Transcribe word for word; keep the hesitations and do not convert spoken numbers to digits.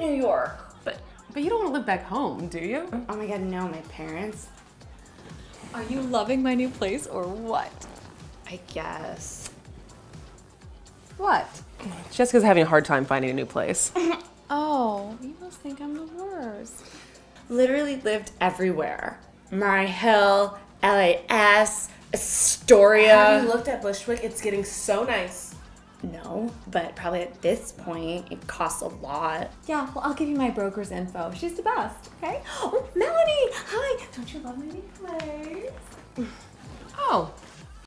New York. But, but you don't want to live back home, do you? Oh my God, no, my parents. Are you loving my new place or what? I guess. What? Jessica's having a hard time finding a new place. Oh, you must think I'm the worst. Literally lived everywhere. Murray Hill, L A S, Astoria. Have you looked at Bushwick? It's getting so nice. No, but probably at this point, it costs a lot. Yeah, well, I'll give you my broker's info. She's the best, okay? Oh, Melanie! Hi! Don't you love my new place? Oh,